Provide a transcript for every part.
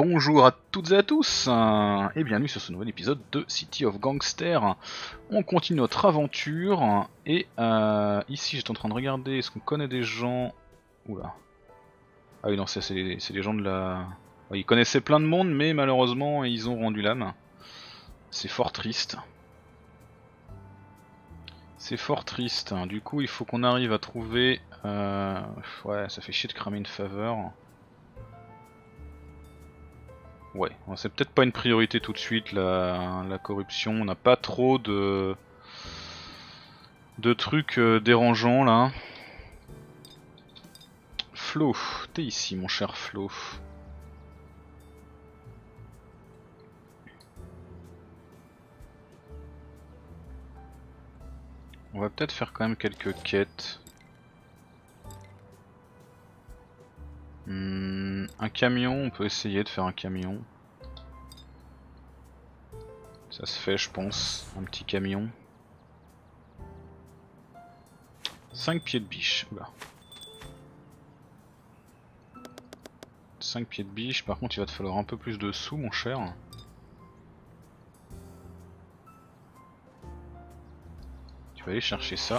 Bonjour à toutes et à tous, et bienvenue sur ce nouvel épisode de City of Gangsters. On continue notre aventure, et ici j'étais en train de regarder, est-ce qu'on connaît des gens... Oula. Ah oui non, c'est les gens de la... Ouais, ils connaissaient plein de monde, mais malheureusement ils ont rendu l'âme. C'est fort triste. C'est fort triste, du coup il faut qu'on arrive à trouver... Ouais, ça fait chier de cramer une faveur. Ouais, c'est peut-être pas une priorité tout de suite la corruption, on n'a pas trop de trucs dérangeants là. Flo, t'es ici mon cher Flo. On va peut-être faire quand même quelques quêtes. Un camion, on peut essayer de faire un camion. Ça se fait je pense, un petit camion. 5 pieds de biche, oula. 5 pieds de biche, par contre il va te falloir un peu plus de sous mon cher. Tu vas aller chercher ça.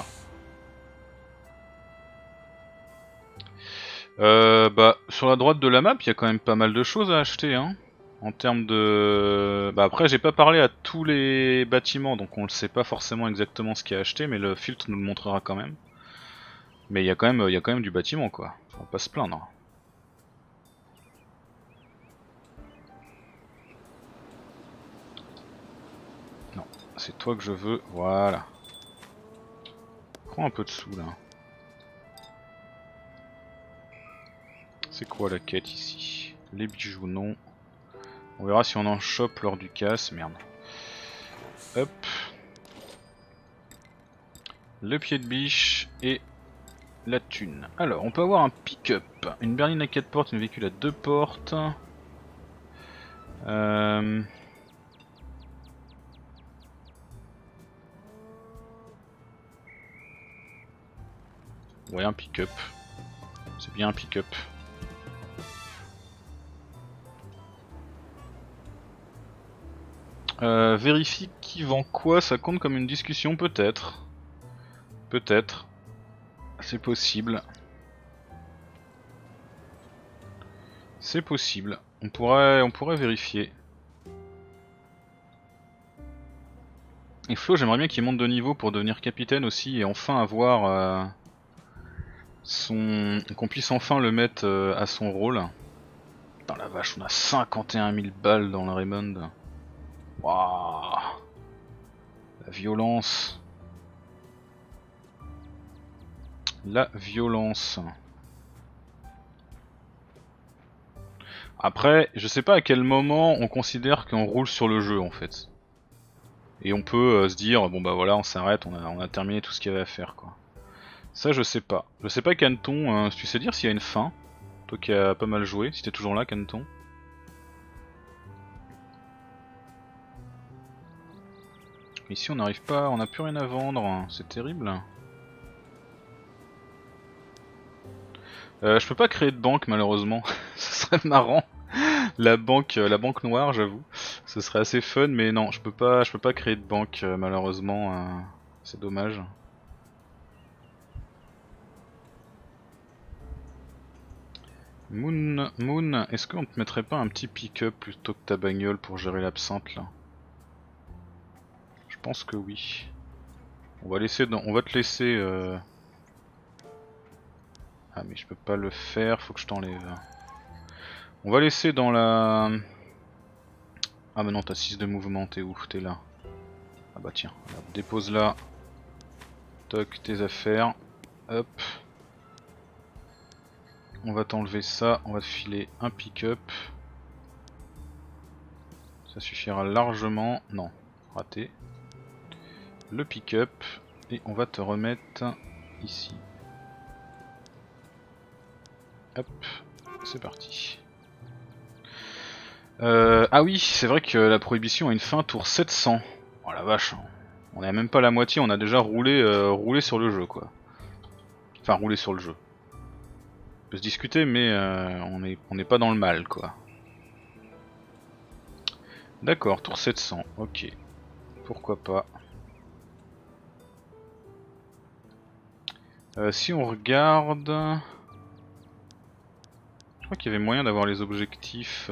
Bah sur la droite de la map il y a quand même pas mal de choses à acheter hein. En termes de... Bah après j'ai pas parlé à tous les bâtiments donc on ne sait pas forcément exactement ce qu'il y a à acheter, mais le filtre nous le montrera quand même. Mais il y a quand même du bâtiment quoi, on va pas se plaindre. Non, c'est toi que je veux, voilà. Prends un peu de sous là. C'est quoi la quête ici? Les bijoux non. On verra si on en chope lors du casse, merde. Hop. Le pied de biche et la thune. Alors, on peut avoir un pick-up, une berline à 4 portes, une véhicule à 2 portes. Ouais, un pick-up. C'est bien un pick-up. Vérifie qui vend quoi, ça compte comme une discussion peut-être. Peut-être. C'est possible. C'est possible. On pourrait vérifier. Et Flo, j'aimerais bien qu'il monte de niveau pour devenir capitaine aussi et enfin avoir qu'on puisse enfin le mettre à son rôle. Putain la vache, on a 51 000 balles dans le Raymond. Waouh. La violence. La violence. Après, je sais pas à quel moment on considère qu'on roule sur le jeu en fait. Et on peut se dire, bon bah voilà, on s'arrête, on a terminé tout ce qu'il y avait à faire quoi. Ça je sais pas. Je sais pas Canton, tu sais dire s'il y a une fin? Toi qui as pas mal joué, si t'es toujours là Canton. Ici on n'arrive pas, on n'a plus rien à vendre, c'est terrible. Je peux pas créer de banque malheureusement, ce serait marrant. La banque noire j'avoue, ce serait assez fun, mais non, je peux pas créer de banque malheureusement, c'est dommage. Moon, est-ce qu'on te mettrait pas un petit pick-up plutôt que ta bagnole pour gérer l'absinthe là? Je pense que oui. On va te laisser. Ah mais je peux pas le faire, faut que je t'enlève. On va laisser dans la... Ah mais non, t'as 6 de mouvement, t'es où? T'es là. Ah bah tiens, alors, dépose là. Toc, tes affaires. Hop. On va t'enlever ça, on va te filer un pick-up. Ça suffira largement. Non, raté. Le pick-up. Et on va te remettre ici. Hop, c'est parti. Ah oui, c'est vrai que la prohibition a une fin tour 700. Oh la vache, on est même pas à la moitié, on a déjà roulé sur le jeu quoi. Enfin roulé sur le jeu. On peut se discuter mais on n'est pas dans le mal quoi. D'accord, tour 700, ok. Pourquoi pas. Si on regarde... Je crois qu'il y avait moyen d'avoir les objectifs...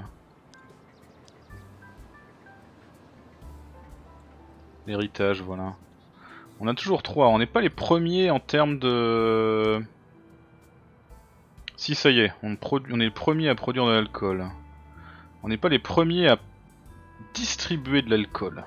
L'héritage, voilà. On a toujours 3, on n'est pas les premiers en termes de... Si ça y est, on est les premiers à produire de l'alcool. On n'est pas les premiers à distribuer de l'alcool.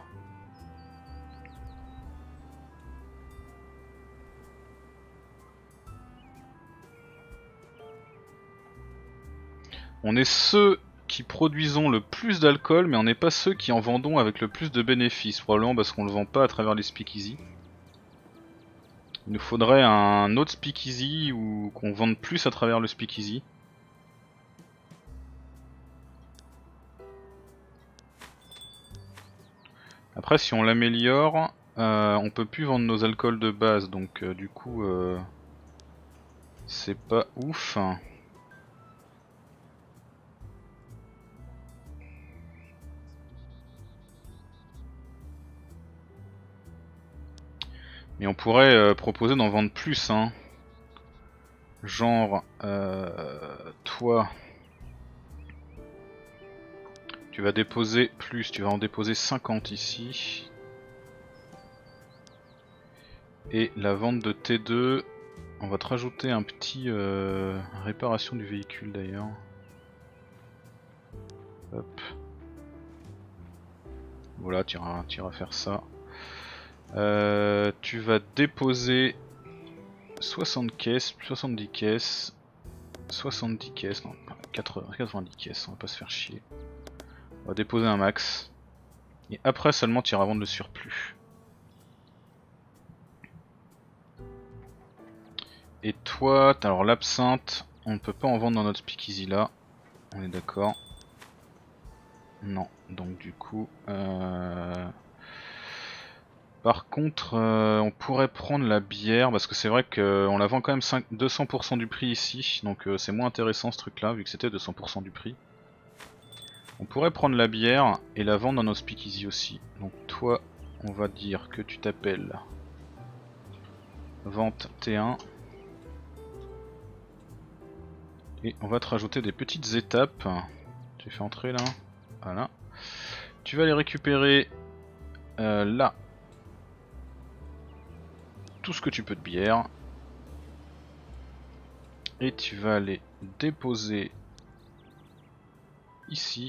On est ceux qui produisons le plus d'alcool, mais on n'est pas ceux qui en vendons avec le plus de bénéfices, probablement parce qu'on le vend pas à travers les speakeasy. Il nous faudrait un autre speakeasy ou qu'on vende plus à travers le speakeasy. Après, si on l'améliore, on peut plus vendre nos alcools de base, donc du coup, c'est pas ouf. Mais on pourrait proposer d'en vendre plus, hein. Genre, toi, tu vas déposer plus, tu vas en déposer 50 ici. Et la vente de T2, on va te rajouter un petit réparation du véhicule d'ailleurs. Hop. Voilà, tu iras faire ça. Tu vas déposer 60 caisses, 70 caisses, 70 caisses, non, 90 caisses, on va pas se faire chier. On va déposer un max. Et après seulement tu iras vendre le surplus. Et toi, alors l'absinthe, on ne peut pas en vendre dans notre speakeasy là. On est d'accord. Non, donc du coup... Par contre, on pourrait prendre la bière, parce que c'est vrai qu'on la vend quand même 200% du prix ici, donc c'est moins intéressant ce truc là, vu que c'était 200% du prix. On pourrait prendre la bière et la vendre dans nos speakeasy aussi. Donc toi, on va dire que tu t'appelles Vente T1. Et on va te rajouter des petites étapes. Tu fais entrer là. Voilà. Tu vas les récupérer là. Tout ce que tu peux de bière. Et tu vas les déposer ici.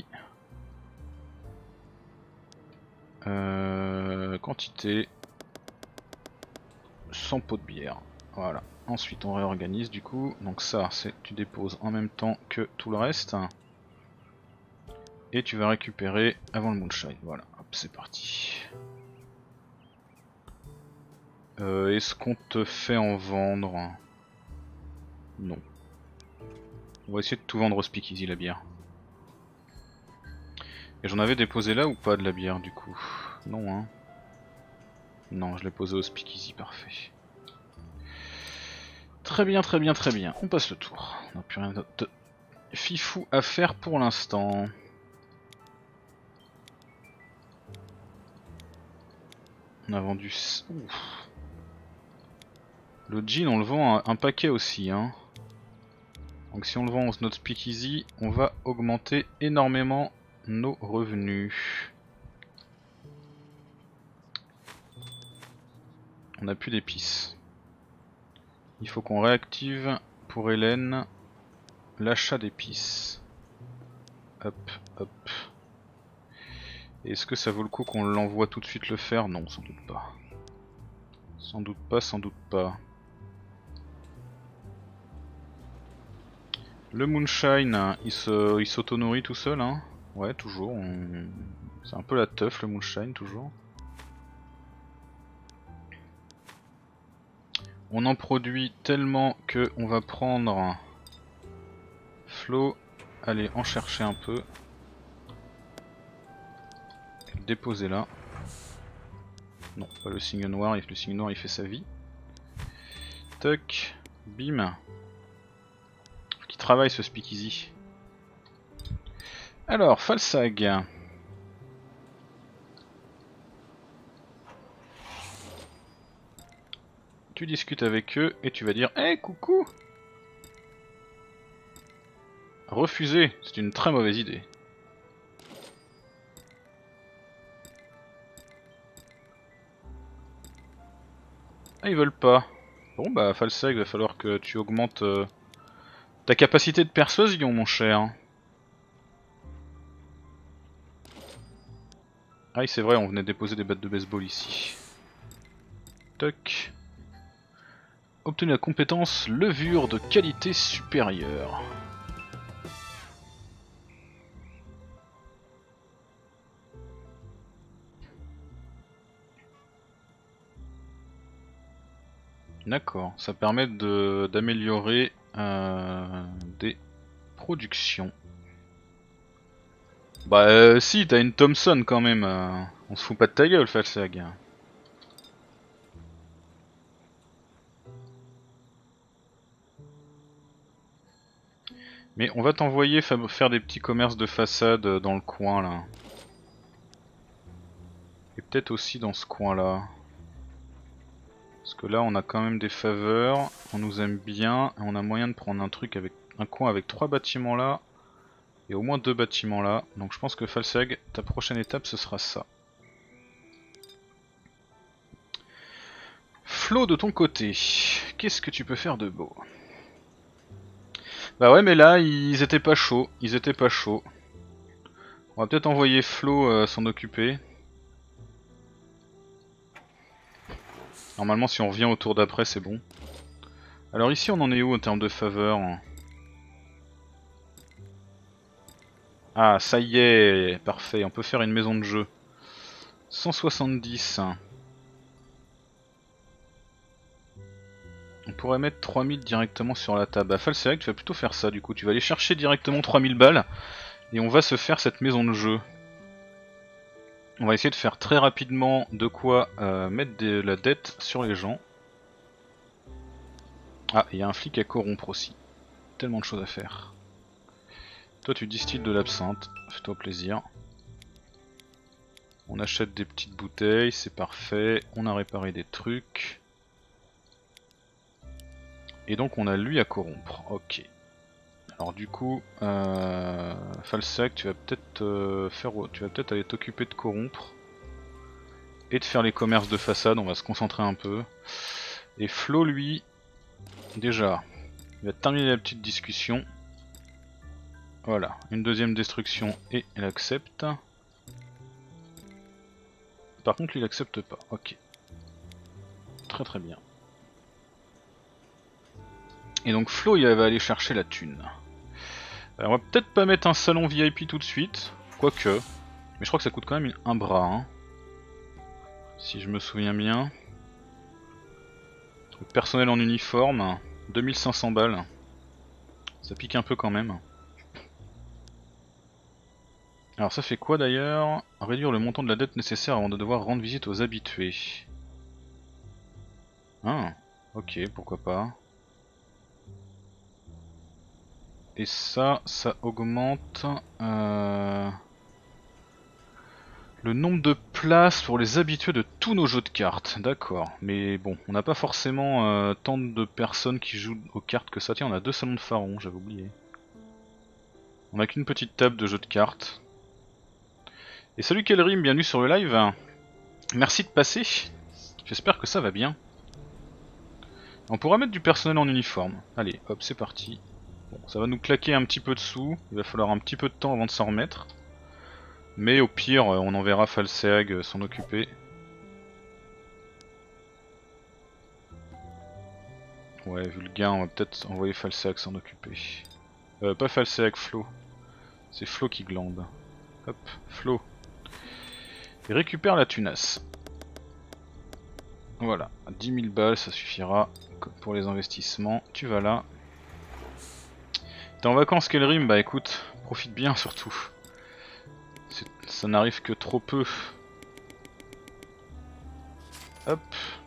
Quantité 100 pots de bière. Voilà. Ensuite on réorganise du coup. Donc ça c'est tu déposes en même temps que tout le reste. Et tu vas récupérer avant le moonshine. Voilà. Hop, c'est parti. Est-ce qu'on te fait en vendre? Non. On va essayer de tout vendre au speakeasy la bière. Et j'en avais déposé là ou pas de la bière du coup? Non hein. Non, je l'ai posé au speakeasy, parfait. Très bien, très bien, très bien. On passe le tour. On n'a plus rien de fifou à faire pour l'instant. On a vendu... Ouf. Le jean on le vend un paquet aussi hein. Donc si on le vend au notre speakeasy, on va augmenter énormément nos revenus. On n'a plus d'épices. Il faut qu'on réactive pour Hélène l'achat d'épices. Hop, hop. Est-ce que ça vaut le coup qu'on l'envoie tout de suite le faire? Non, sans doute pas. Sans doute pas, sans doute pas. Le moonshine, il s'auto-nourrit tout seul hein. Ouais, toujours. C'est un peu la teuf le moonshine, toujours. On en produit tellement que on va prendre Flo, allez en chercher un peu. Le déposer là. Non, pas le signe noir, le signe noir il fait sa vie. Toc, bim. Faut qu'il travaille ce speakeasy. Alors, Falsag. Tu discutes avec eux et tu vas dire hey, coucou. Refuser, c'est une très mauvaise idée. Ah, ils veulent pas. Bon bah Falseg, va falloir que tu augmentes ta capacité de persuasion, mon cher. Ah oui, c'est vrai, on venait déposer des battes de baseball ici. Toc. Obtenu la compétence levure de qualité supérieure. D'accord, ça permet d'améliorer des productions. Bah si, t'as une Thompson quand même, on se fout pas de ta gueule, Falsag. Mais on va t'envoyer faire des petits commerces de façade dans le coin là. Et peut-être aussi dans ce coin là. Parce que là on a quand même des faveurs, on nous aime bien, et on a moyen de prendre un truc avec un coin avec 3 bâtiments là. Et au moins 2 bâtiments là. Donc je pense que Falsag, ta prochaine étape ce sera ça. Flo, de ton côté, qu'est-ce que tu peux faire de beau? Bah ouais, mais là ils étaient pas chauds, On va peut-être envoyer Flo s'en occuper. Normalement si on revient au tour d'après c'est bon. Alors ici on en est où en termes de faveur? Ah ça y est, parfait, on peut faire une maison de jeu. 170. On pourrait mettre 3000 directement sur la table. Bah Falsec, tu vas plutôt faire ça du coup, tu vas aller chercher directement 3000 balles. Et on va se faire cette maison de jeu. On va essayer de faire très rapidement de quoi mettre de la dette sur les gens. Ah, il y a un flic à corrompre aussi. Tellement de choses à faire. Toi tu distilles de l'absinthe, fais-toi plaisir. On achète des petites bouteilles, c'est parfait. On a réparé des trucs. Et donc on a lui à corrompre, ok. Alors du coup, Falsac, tu vas peut-être aller t'occuper de corrompre. Et de faire les commerces de façade, on va se concentrer un peu. Et Flo lui, déjà, il va terminer la petite discussion. Voilà, une deuxième destruction et elle accepte. Par contre lui il accepte pas, ok. Très très bien. Et donc Flo il va aller chercher la thune. Alors, on va peut-être pas mettre un salon VIP tout de suite, quoique. Mais je crois que ça coûte quand même un bras, hein. Si je me souviens bien. Truc personnel en uniforme, 2500 balles. Ça pique un peu quand même. Alors ça fait quoi d'ailleurs? Réduire le montant de la dette nécessaire avant de devoir rendre visite aux habitués. Ah, ok, pourquoi pas. Et ça augmente le nombre de places pour les habitués de tous nos jeux de cartes. D'accord, mais bon, on n'a pas forcément tant de personnes qui jouent aux cartes que ça. Tiens, on a 2 salons de pharaon, j'avais oublié. On a qu'une petite table de jeux de cartes. Et salut Kelrim, bienvenue sur le live. Merci de passer. J'espère que ça va bien. On pourra mettre du personnel en uniforme. Allez, hop, c'est parti. Bon, ça va nous claquer un petit peu de sous. Il va falloir un petit peu de temps avant de s'en remettre. Mais au pire, on enverra Falseag s'en occuper. Ouais, vu le gain, on va peut-être envoyer Falseag s'en occuper. Pas Falseag, Flo. C'est Flo qui glande. Hop, Flo. Et récupère la tunasse. Voilà, 10 000 balles, ça suffira pour les investissements. Tu vas là. T'es en vacances, Kelrim? Bah écoute, profite bien surtout. Ça n'arrive que trop peu. Hop.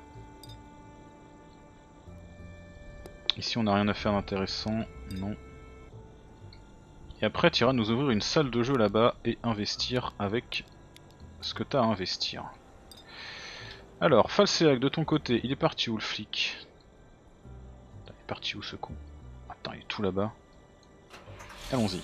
Ici on n'a rien à faire d'intéressant, non. Et après tu iras nous ouvrir une salle de jeu là-bas et investir avec ce que t'as à investir. Alors, Falseag de ton côté, il est parti où le flic? Il est parti où ce con? Attends, il est tout là-bas. Allons-y.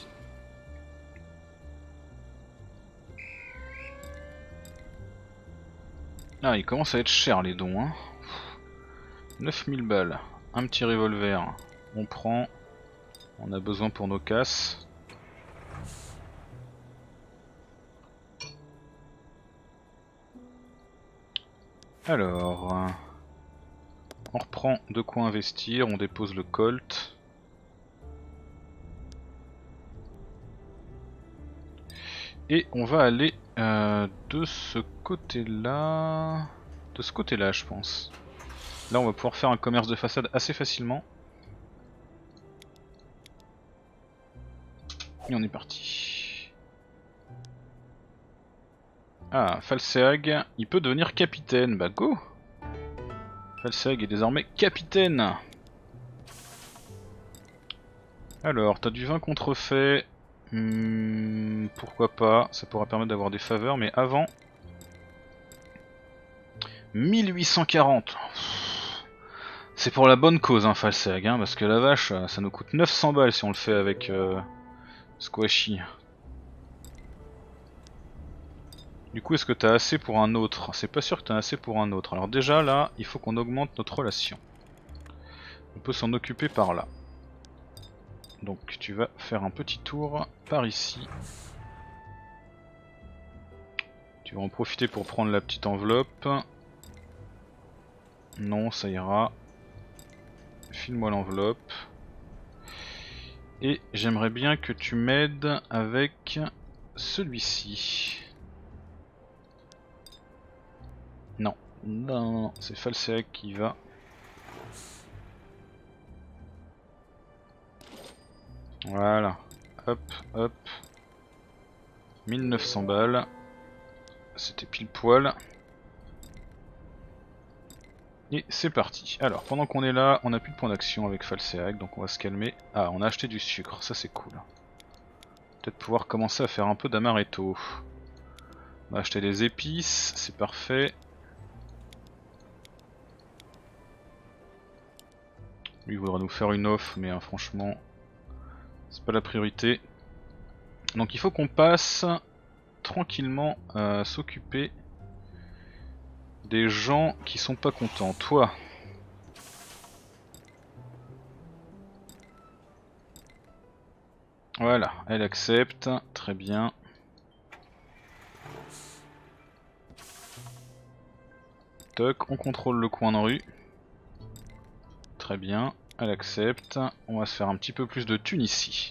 Ah, il commence à être cher les dons, hein. 9000 balles, un petit revolver, on prend, on a besoin pour nos casses. Alors, on reprend de quoi investir, on dépose le Colt. Et on va aller de ce côté-là. De ce côté-là, je pense. Là, on va pouvoir faire un commerce de façade assez facilement. Et on est parti. Ah, Falseag, il peut devenir capitaine. Bah go! Falseag est désormais capitaine. Alors, t'as du vin contrefait. Pourquoi pas, ça pourra permettre d'avoir des faveurs, mais avant... 1840. C'est pour la bonne cause, hein, Falseag, hein, parce que la vache, ça nous coûte 900 balles si on le fait avec Squashy. Du coup, est-ce que t'as assez pour un autre? C'est pas sûr que t'as assez pour un autre. Alors déjà, là, il faut qu'on augmente notre relation. On peut s'en occuper par là. Donc tu vas faire un petit tour par ici. Tu vas en profiter pour prendre la petite enveloppe. Non, ça ira. File-moi l'enveloppe. Et j'aimerais bien que tu m'aides avec celui-ci. Non, non, c'est Falseag qui va. Voilà, hop, hop. 1900 balles. C'était pile poil. Et c'est parti. Alors, pendant qu'on est là, on n'a plus de points d'action avec Falseag, donc on va se calmer. Ah, on a acheté du sucre, ça c'est cool. Peut-être pouvoir commencer à faire un peu d'amaretto. On va acheter des épices, c'est parfait. Lui il voudra nous faire une offre, mais franchement, c'est pas la priorité. Donc il faut qu'on passe tranquillement à s'occuper des gens qui sont pas contents. Toi, voilà, elle accepte, très bien. Toc, on contrôle le coin de rue. Très bien, elle accepte. On va se faire un petit peu plus de thunes ici.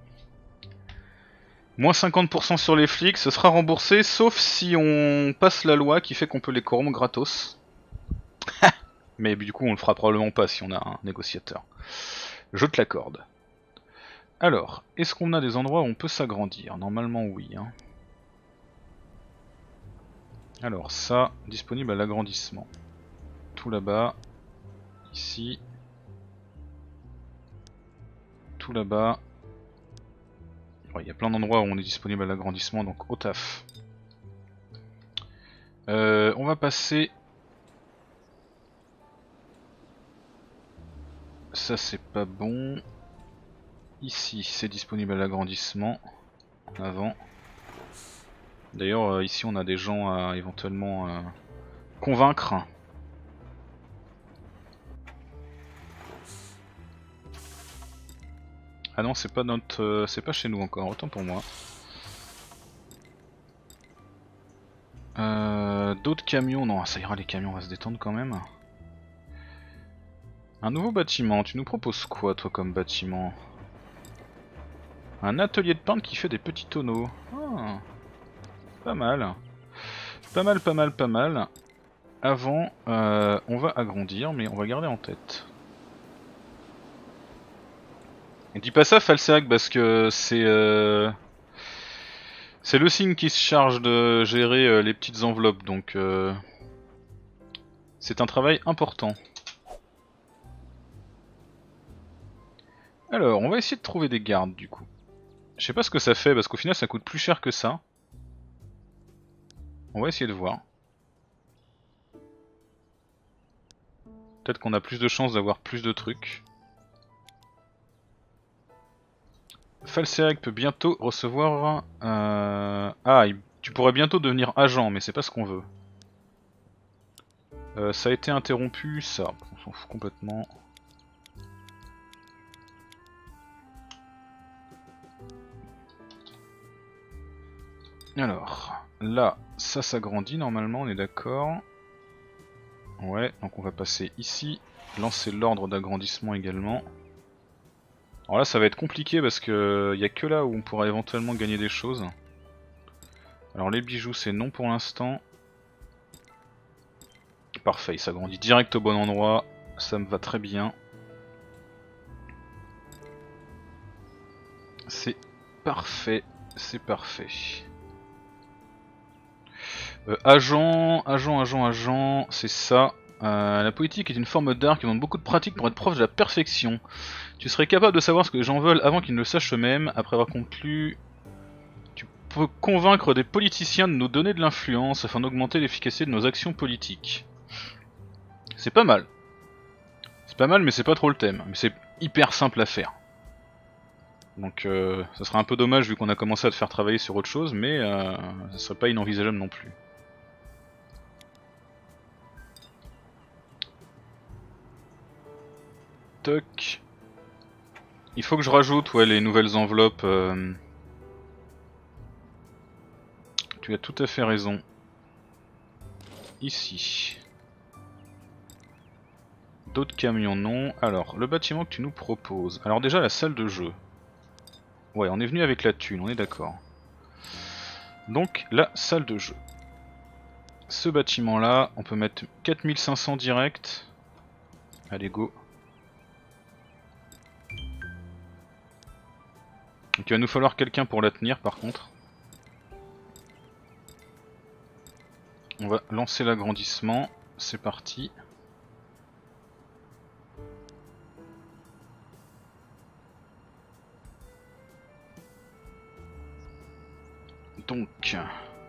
Moins 50% sur les flics, ce sera remboursé, sauf si on passe la loi qui fait qu'on peut les corrompre gratos. Mais du coup on le fera probablement pas si on a un négociateur. Je te l'accorde. Alors, est-ce qu'on a des endroits où on peut s'agrandir? Normalement oui. Hein. Alors ça, disponible à l'agrandissement. Tout là-bas. Ici. Tout là-bas. Il y a plein d'endroits où on est disponible à l'agrandissement, donc au taf. On va passer... Ça c'est pas bon. Ici c'est disponible à l'agrandissement. En avant. D'ailleurs ici on a des gens à éventuellement convaincre. Ah non, c'est pas notre, c'est pas chez nous encore, autant pour moi. D'autres camions, non, ça ira les camions, on va se détendre quand même. Un nouveau bâtiment, tu nous proposes quoi toi comme bâtiment? Un atelier de peintre qui fait des petits tonneaux. Ah, pas mal. Pas mal, pas mal, pas mal. Avant, on va agrandir, mais on va garder en tête. Et dis pas ça Falseag parce que c'est le signe qui se charge de gérer les petites enveloppes, donc c'est un travail important. Alors, on va essayer de trouver des gardes du coup. Je sais pas ce que ça fait parce qu'au final ça coûte plus cher que ça. On va essayer de voir. Peut-être qu'on a plus de chances d'avoir plus de trucs. Falserec peut bientôt recevoir... Ah, tu pourrais bientôt devenir agent, mais c'est pas ce qu'on veut. Ça a été interrompu, ça, on s'en fout complètement. Alors, là, ça s'agrandit normalement, on est d'accord. Ouais, donc on va passer ici, lancer l'ordre d'agrandissement également. Alors là ça va être compliqué parce que y a que là où on pourra éventuellement gagner des choses. Alors les bijoux c'est non pour l'instant. Parfait, il s'agrandit direct au bon endroit, ça me va très bien. C'est parfait, c'est parfait. Agent, c'est ça. La politique est une forme d'art qui demande beaucoup de pratique pour être proche de la perfection. Tu serais capable de savoir ce que les gens veulent avant qu'ils ne le sachent eux-mêmes. Après avoir conclu, tu peux convaincre des politiciens de nous donner de l'influence afin d'augmenter l'efficacité de nos actions politiques. C'est pas mal. C'est pas mal mais c'est pas trop le thème. Mais c'est hyper simple à faire. Donc ça serait un peu dommage vu qu'on a commencé à te faire travailler sur autre chose, mais ça serait pas inenvisageable non plus. Toc. Il faut que je rajoute les nouvelles enveloppes. Tu as tout à fait raison. Ici. D'autres camions non. Alors, le bâtiment que tu nous proposes. Alors déjà la salle de jeu. Ouais, on est venu avec la thune, on est d'accord. Donc la salle de jeu. Ce bâtiment là, on peut mettre 4500 direct. Allez go. Donc il va nous falloir quelqu'un pour la tenir par contre. On va lancer l'agrandissement, c'est parti. Donc...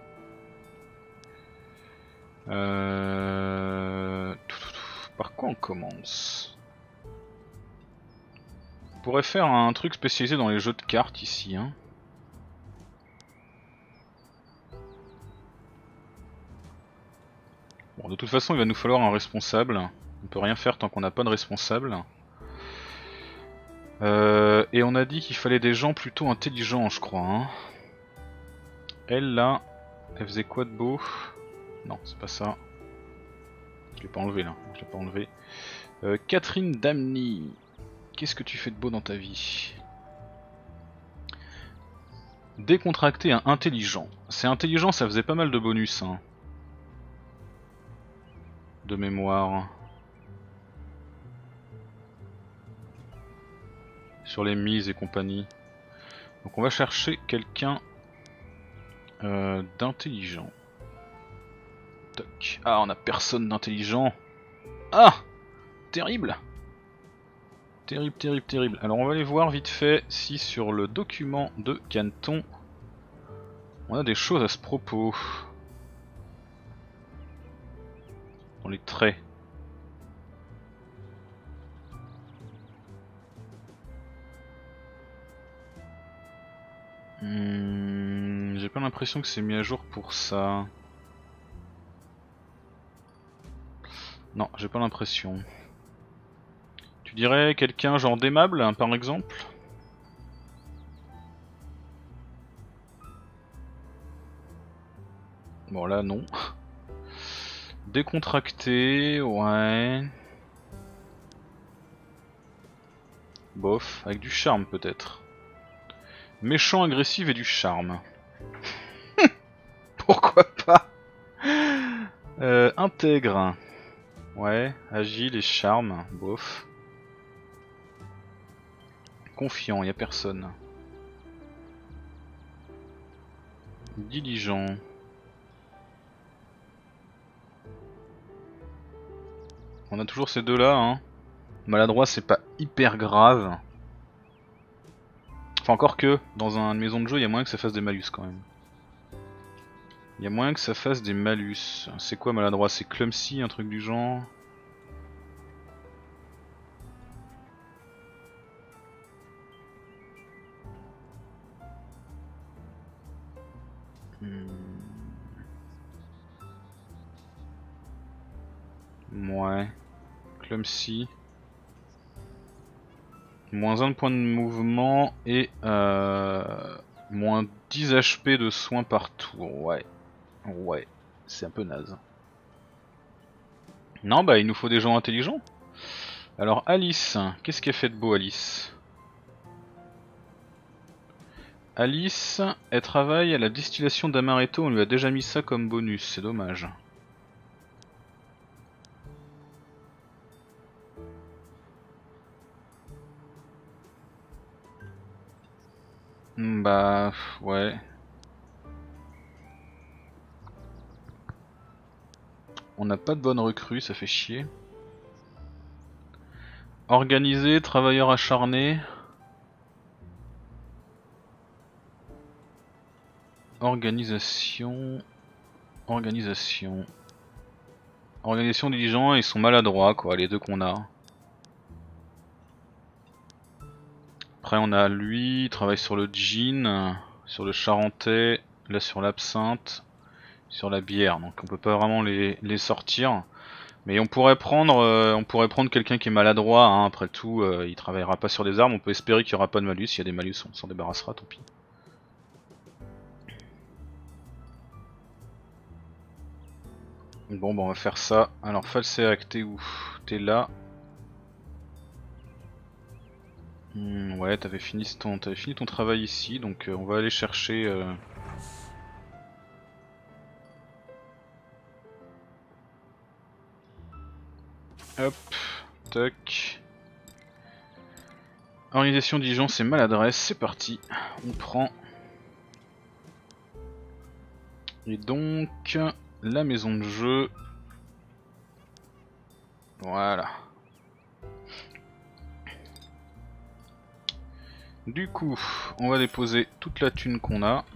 Par quoi on commence? On pourrait faire un truc spécialisé dans les jeux de cartes ici, hein. Bon, de toute façon il va nous falloir un responsable. On peut rien faire tant qu'on n'a pas de responsable. Et on a dit qu'il fallait des gens plutôt intelligents je crois, hein. Elle là, elle faisait quoi de beau? Non c'est pas ça. Je l'ai pas enlevé là, je l'ai pas enlevé. Catherine Damny, qu'est-ce que tu fais de beau dans ta vie? Décontracté à intelligent. C'est intelligent, ça faisait pas mal de bonus, hein. De mémoire. Sur les mises et compagnie. Donc on va chercher quelqu'un d'intelligent. Toc. Ah, on a personne d'intelligent. Ah, terrible. Terrible, terrible, terrible. Alors on va aller voir vite fait si sur le document de Canton on a des choses à ce propos. Dans les traits. J'ai pas l'impression que c'est mis à jour pour ça. Non, j'ai pas l'impression. Tu dirais quelqu'un genre d'aimable, hein, par exemple? Bon là non. Décontracté, ouais. Bof, avec du charme peut-être. Méchant, agressif et du charme. Pourquoi pas? Intègre. Ouais, agile et charme, bof. Confiant, y a personne. Diligent. On a toujours ces deux là, hein. Maladroit c'est pas hyper grave. Enfin encore que, dans une maison de jeu, il y a moyen que ça fasse des malus quand même. Il y a moyen que ça fasse des malus. C'est quoi maladroit? C'est clumsy, un truc du genre? Ouais. Clumsy. Moins 1 de point de mouvement et moins 10 HP de soins par tour. Ouais. Ouais. C'est un peu naze. Non, bah il nous faut des gens intelligents. Alors Alice, qu'est-ce qu'elle fait de beau Alice? Alice, elle travaille à la distillation d'amaretto, on lui a déjà mis ça comme bonus, c'est dommage. Bah ouais. On n'a pas de bonne recrue, ça fait chier. Organisé, travailleur acharné. Organisation. Organisation. Organisation diligent, ils sont maladroits quoi, les deux qu'on a. Après on a lui, il travaille sur le gin, sur le charentais, là sur l'absinthe, sur la bière, donc on peut pas vraiment les sortir. Mais on pourrait prendre quelqu'un qui est maladroit, hein. Après tout, il travaillera pas sur des armes, on peut espérer qu'il n'y aura pas de malus, s'il y a des malus on s'en débarrassera, tant pis. Bon bah on va faire ça. Alors Falseac, t'es où? T'es là. Ouais, t'avais fini ton travail ici, donc on va aller chercher... Hop, tac. Organisation Dijon, c'est maladresse, c'est parti. On prend. Et donc, la maison de jeu. Voilà. Du coup, on va déposer toute la thune qu'on a.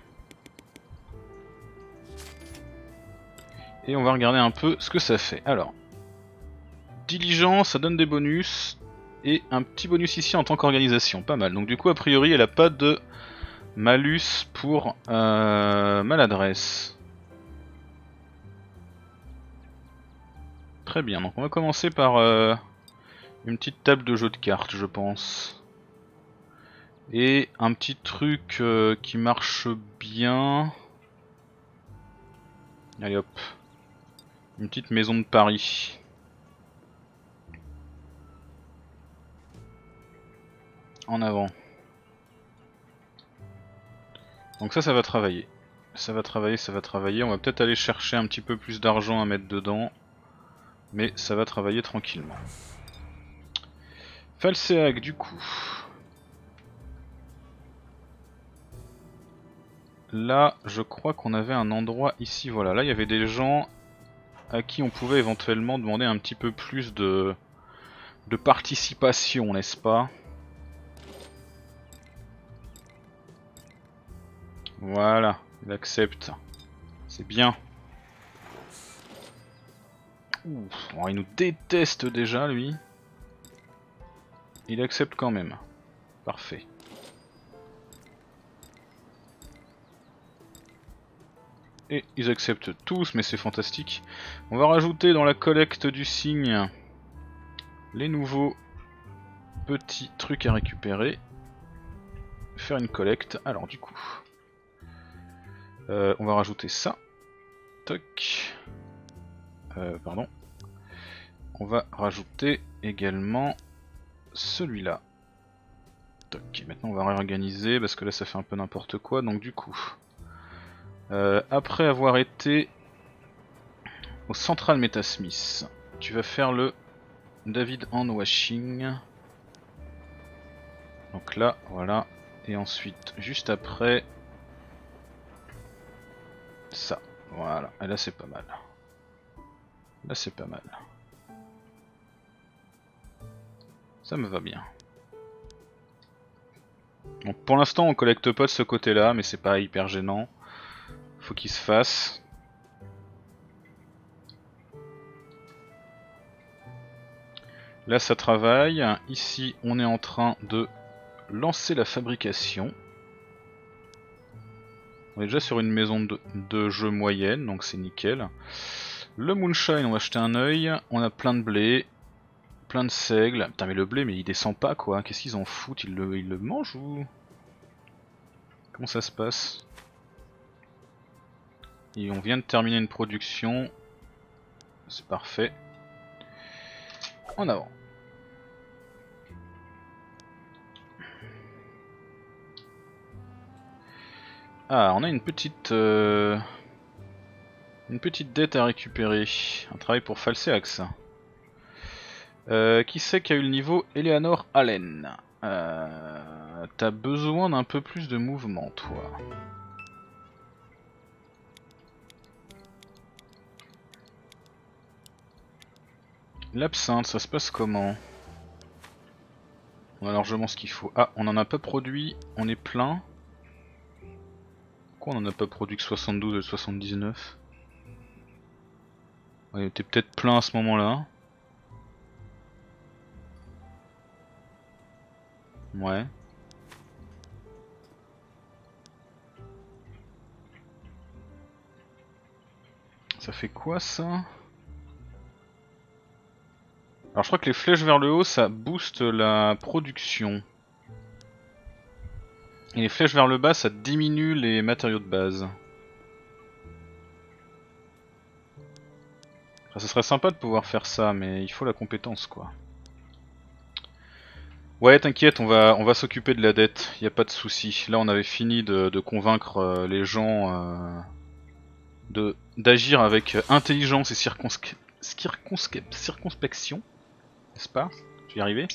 Et on va regarder un peu ce que ça fait. Alors, diligence, ça donne des bonus. Et un petit bonus ici en tant qu'organisation, pas mal. Donc du coup, a priori, elle a pas de malus pour maladresse. Très bien, donc on va commencer par une petite table de jeu de cartes, je pense. Et un petit truc qui marche bien. Allez hop. Une petite maison de Paris. En avant. Donc ça va travailler. Ça va travailler, ça va travailler. On va peut-être aller chercher un petit peu plus d'argent à mettre dedans. Mais ça va travailler tranquillement. Falseac du coup. Là, je crois qu'on avait un endroit ici, voilà. Là, il y avait des gens à qui on pouvait éventuellement demander un petit peu plus de participation, n'est-ce pas? Voilà, il accepte. C'est bien. Ouf, oh, il nous déteste déjà, lui. Il accepte quand même. Parfait. Et ils acceptent tous, mais c'est fantastique. On va rajouter dans la collecte du signe les nouveaux petits trucs à récupérer. Faire une collecte. Alors du coup, on va rajouter ça. Toc. Pardon. On va rajouter également celui-là. Toc. Maintenant on va réorganiser parce que là ça fait un peu n'importe quoi. Donc du coup, après avoir été au Central Metasmith, tu vas faire le David Hand Washing. Donc là, voilà. Et ensuite, juste après, ça. Voilà. Et là c'est pas mal. Là c'est pas mal. Ça me va bien. Donc pour l'instant on collecte pas de ce côté là, mais c'est pas hyper gênant. Faut qu'il se fasse. Là ça travaille. Ici on est en train de lancer la fabrication. On est déjà sur une maison de jeu moyenne, donc c'est nickel. Le moonshine, on va jeter un œil. On a plein de blé, plein de seigle. Putain mais le blé mais il descend pas quoi. Qu'est-ce qu'ils en foutent, ils le mangent ou... Comment ça se passe? Et on vient de terminer une production. C'est parfait. En avant. Ah, on a une petite dette à récupérer. Un travail pour Falseax. Qui c'est qui a eu le niveau? Eleanor Allen. T'as besoin d'un peu plus de mouvement, toi. L'absinthe, ça se passe comment? On a largement ce qu'il faut. Ah, on en a pas produit, on est plein. Pourquoi on en a pas produit que 72 et 79? On était peut-être plein à ce moment-là. Ouais. Ça fait quoi ça? Alors je crois que les flèches vers le haut ça booste la production. Et les flèches vers le bas ça diminue les matériaux de base. Enfin, ça serait sympa de pouvoir faire ça mais il faut la compétence quoi. Ouais t'inquiète, on va s'occuper de la dette, y a pas de souci. Là on avait fini de convaincre les gens d'agir avec intelligence et circonspection. N'est-ce pas? Je vais y arriver.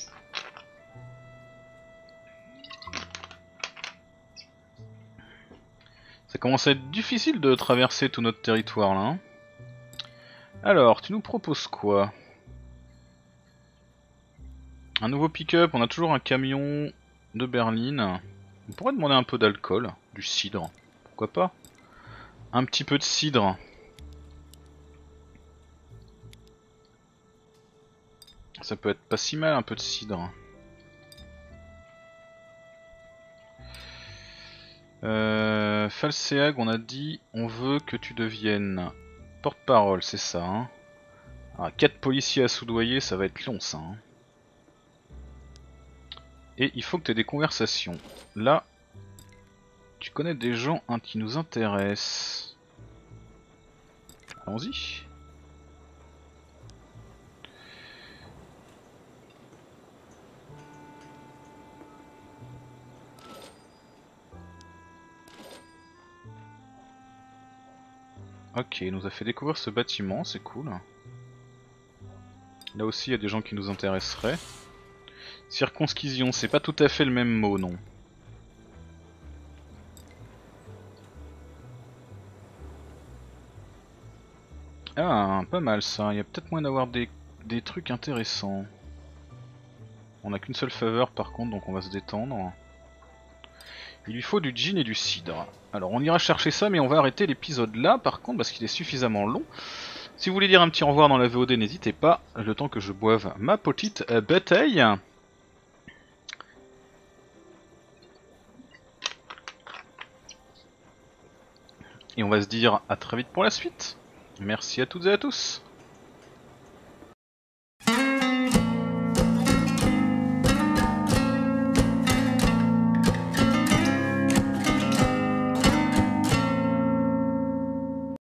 Ça commence à être difficile de traverser tout notre territoire là. Hein. Alors, tu nous proposes quoi? Un nouveau pick-up, on a toujours un camion de berline. On pourrait demander un peu d'alcool, du cidre. Pourquoi pas? Un petit peu de cidre. Ça peut être pas si mal un peu de cidre. Falseag, on a dit on veut que tu deviennes porte-parole, c'est ça. Hein. Ah, 4 policiers à soudoyer, ça va être long ça. Hein. Et il faut que tu aies des conversations. Là, tu connais des gens qui nous intéressent. Allons-y. Ok, il nous a fait découvrir ce bâtiment, c'est cool. Là aussi, il y a des gens qui nous intéresseraient. Circoncision, c'est pas tout à fait le même mot, non. Ah, pas mal ça. Il y a peut-être moyen d'avoir des trucs intéressants. On a qu'une seule faveur par contre, donc on va se détendre. Il lui faut du gin et du cidre. Alors on ira chercher ça, mais on va arrêter l'épisode là par contre parce qu'il est suffisamment long. Si vous voulez dire un petit au revoir dans la VOD, n'hésitez pas, le temps que je boive ma petite bouteille. Et on va se dire à très vite pour la suite. Merci à toutes et à tous.